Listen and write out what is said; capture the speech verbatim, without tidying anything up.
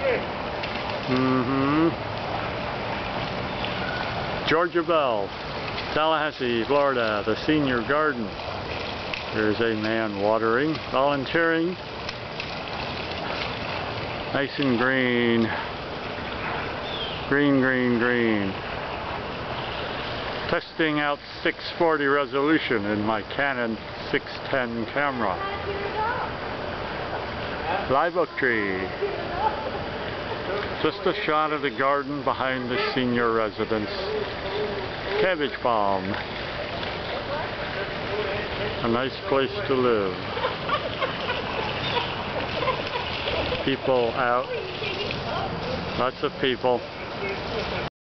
Mm-hmm. Georgia Bell, Tallahassee, Florida, the senior garden. There's a man watering, volunteering. Nice and green. Green, green, green. Testing out six forty resolution in my Canon six ten camera. Live oak tree. Just a shot of the garden behind the senior residence. Cabbage palm. A nice place to live. People out. Lots of people.